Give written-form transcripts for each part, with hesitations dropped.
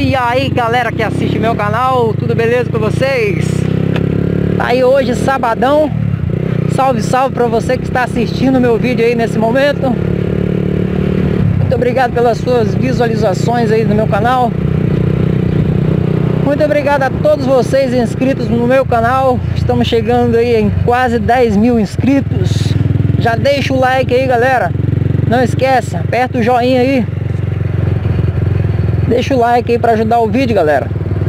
E aí galera que assiste meu canal, tudo beleza com vocês? Tá aí hoje sabadão. Salve, salve pra você que está assistindo meu vídeo aí nesse momento. Muito obrigado pelas suas visualizações aí no meu canal. Muito obrigado a todos vocês inscritos no meu canal. Estamos chegando aí em quase 10 mil inscritos. Já deixa o like aí, galera. Não esquece, aperta o joinha aí. Deixa o like aí para ajudar o vídeo, galera.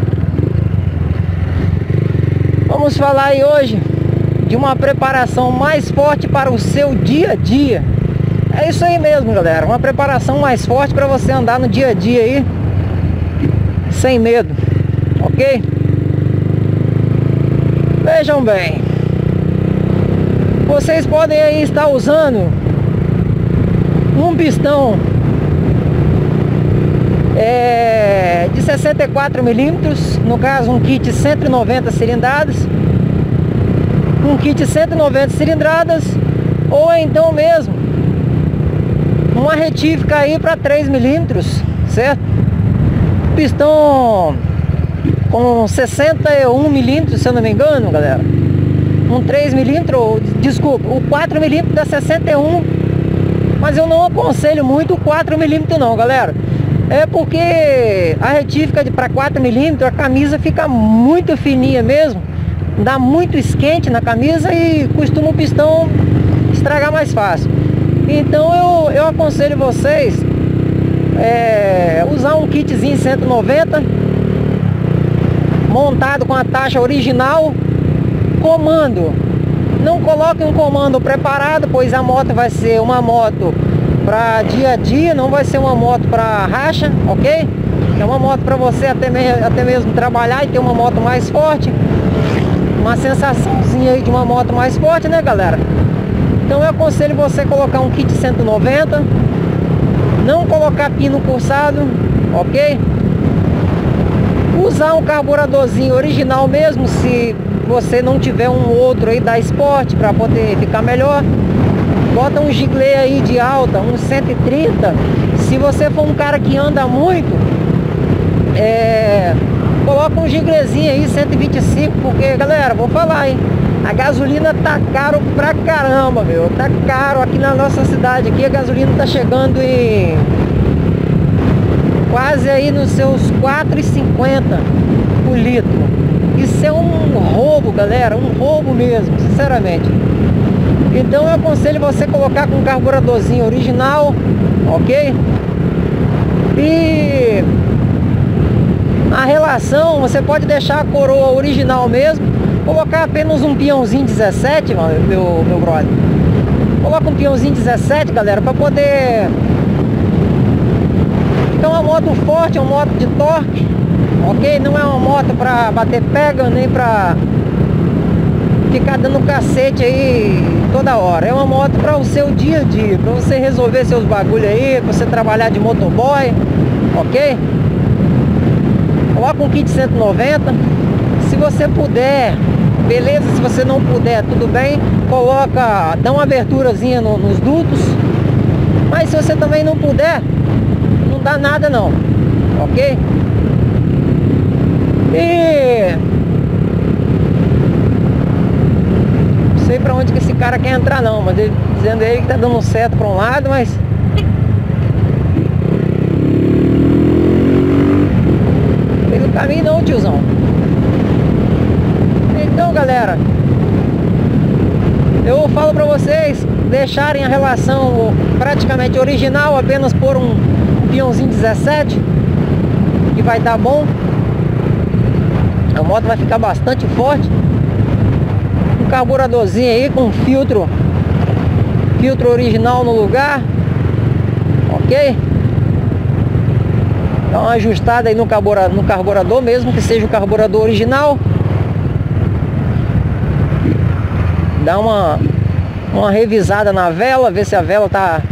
Vamos falar aí hoje de uma preparação mais forte para o seu dia a dia. É isso aí mesmo, galera. Uma preparação mais forte para você andar no dia a dia aí sem medo, ok? Vejam bem, vocês podem aí estar usando um pistão de 64 milímetros, no caso um kit 190 cilindradas, um kit 190 cilindradas, ou então mesmo uma retífica aí para 3 milímetros, certo? Pistão com 61 milímetros, se eu não me engano, galera. Um 3 milímetros, desculpa, o 4 milímetros dá 61, mas eu não aconselho muito o 4 milímetros não, galera. É porque a retífica para 4 milímetros, a camisa fica muito fininha mesmo, dá muito esquente na camisa e costuma o pistão estragar mais fácil. Então eu aconselho vocês usar um kitzinho 190 montado com a taxa original. Comando, não coloque um comando preparado, pois a moto vai ser uma moto para dia a dia, não vai ser uma moto para racha, ok? É uma moto para você até mesmo trabalhar e ter uma moto mais forte, uma sensaçãozinha aí de uma moto mais forte, né, galera? Então eu aconselho você colocar um kit 190, não colocar pino cursado, ok? Usar um carburadorzinho original mesmo, se você não tiver um outro aí da Sport para poder ficar melhor. Bota um giglê aí de alta, um 130. Se você for um cara que anda muito, coloca um giglezinho aí 125, porque, galera, vou falar, hein, a gasolina tá caro pra caramba, meu. Tá caro aqui na nossa cidade. Aqui a gasolina tá chegando em quase aí nos seus 4,50 por litro. Isso é um roubo, galera, um roubo mesmo, sinceramente. Então eu aconselho você colocar com um carburadorzinho original, ok? E a relação, você pode deixar a coroa original mesmo, colocar apenas um peãozinho 17, meu brother. Coloca um peãozinho 17, galera, para poder ficar uma moto forte, uma moto de torque, ok? Não é uma moto para bater pega, nem para ficar dando cacete aí toda hora. É uma moto para o seu dia a dia, para você resolver seus bagulho aí, para você trabalhar de motoboy, ok? Coloca um kit 190. Se você puder, beleza. Se você não puder, tudo bem. Coloca, dá uma aberturazinha nos dutos. Mas se você também não puder, não dá nada não, ok? E não sei pra onde que esse cara quer entrar não, mas ele dizendo aí que tá dando certo pra um lado, mas pelo caminho não, tiozão. Então, galera, eu falo pra vocês deixarem a relação praticamente original, apenas por um peãozinho 17, que vai dar bom. A moto vai ficar bastante forte. Um carburadorzinho aí com filtro original no lugar, ok? Dá uma ajustada aí no carburador, mesmo que seja o carburador original. Dá uma revisada na vela, ver se a vela tá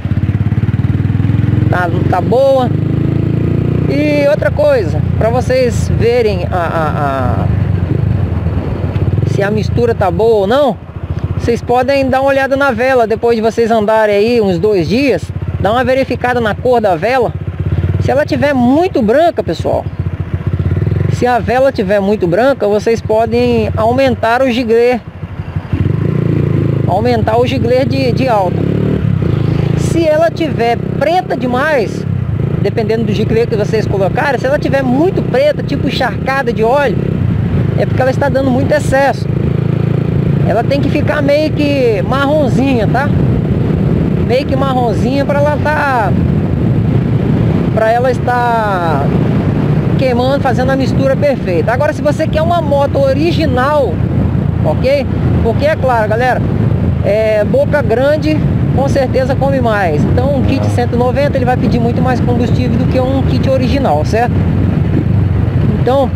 boa. E outra coisa, para vocês verem se a mistura tá boa ou não, vocês podem dar uma olhada na vela depois de vocês andarem aí uns 2 dias. Dá uma verificada na cor da vela. Se ela tiver muito branca, pessoal, Se a vela tiver muito branca, vocês podem aumentar o giglê. Aumentar o giglê de alta. Se ela tiver preta demais, dependendo do giglê que vocês colocarem, se ela tiver muito preta, tipo encharcada de óleo, é porque ela está dando muito excesso. Ela tem que ficar meio que marronzinha, tá? Meio que marronzinha para ela estar queimando, fazendo a mistura perfeita. Agora, se você quer uma moto original, ok? Porque é claro, galera, boca grande com certeza come mais. Então um kit 190 ele vai pedir muito mais combustível do que um kit original, certo? Então,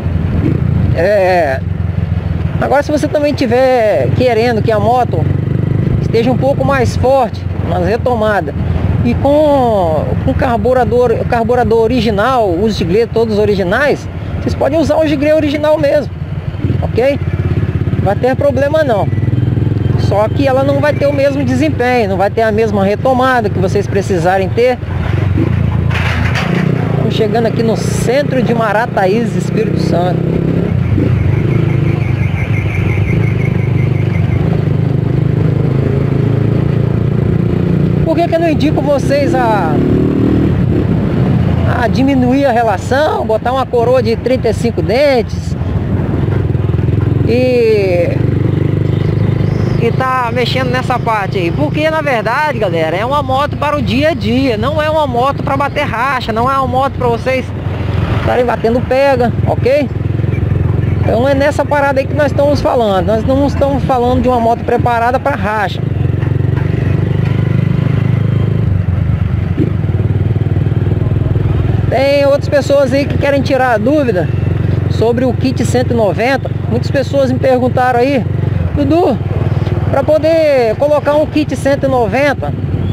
agora se você também estiver querendo que a moto esteja um pouco mais forte nas retomadas e com carburador original, os giglês todos originais, vocês podem usar o giglê original mesmo, ok? Não vai ter problema não. Só que ela não vai ter o mesmo desempenho, não vai ter a mesma retomada que vocês precisarem ter. Estamos chegando aqui no centro de Marataízes, Espírito Santo. Por que eu não indico vocês a diminuir a relação, botar uma coroa de 35 dentes e tá mexendo nessa parte aí? Porque na verdade, galera, é uma moto para o dia a dia, não é uma moto para bater racha, não é uma moto para vocês estarem batendo pega, ok? Então é nessa parada aí que nós estamos falando. Nós não estamos falando de uma moto preparada para racha. Tem outras pessoas aí que querem tirar a dúvida sobre o kit 190. Muitas pessoas me perguntaram aí: Dudu, para poder colocar um kit 190,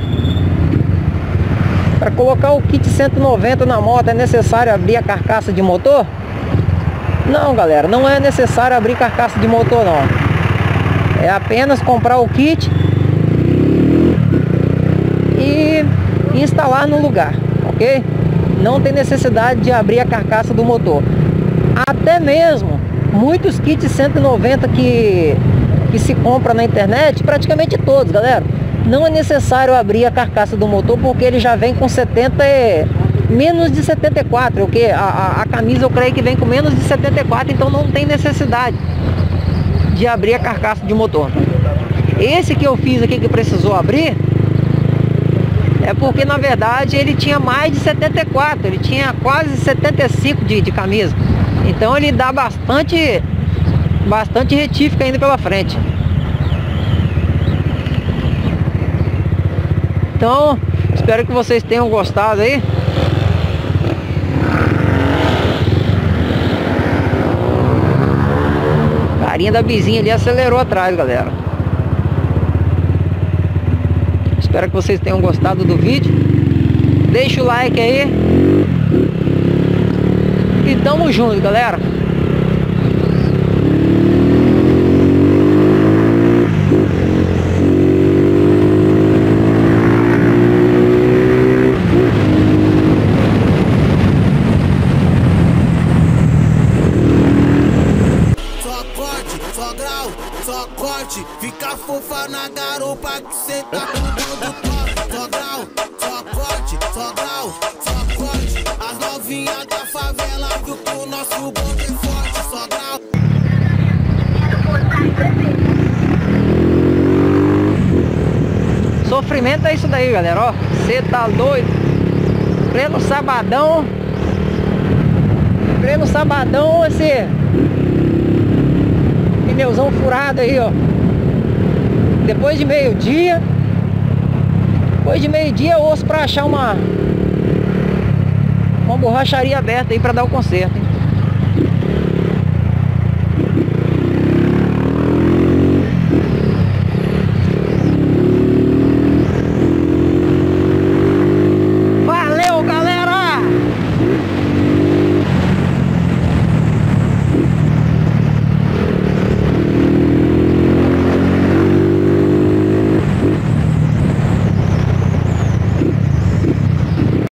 para colocar o kit 190 na moto, é necessário abrir a carcaça de motor? Não, galera, não é necessário abrir carcaça de motor não. É apenas comprar o kit e instalar no lugar, ok? Não tem necessidade de abrir a carcaça do motor. Até mesmo muitos kits 190 que se compra na internet, praticamente todos, galera, não é necessário abrir a carcaça do motor, porque ele já vem com 70 menos de 74, o que a camisa eu creio que vem com menos de 74, então não tem necessidade de abrir a carcaça de motor. Esse que eu fiz aqui que precisou abrir é porque na verdade ele tinha mais de 74, ele tinha quase 75 de camisa, então ele dá bastante retífica ainda pela frente. Então, espero que vocês tenham gostado aí. A carinha da vizinha ali acelerou atrás, galera. Espero que vocês tenham gostado do vídeo. Deixa o like aí. E tamo junto, galera. Só corte, fica fofa na garupa que cê tá tudo top. Só grau, só corte, só grau, só corte. As novinhas da favela viu que o nosso bonde é forte. Só grau. Sofrimento é isso daí, galera, ó. Cê tá doido. Pleno sabadão. Pleno sabadão, esse pneuzão furado aí, ó. Depois de meio-dia eu ouço pra achar uma borracharia aberta aí pra dar o conserto, hein?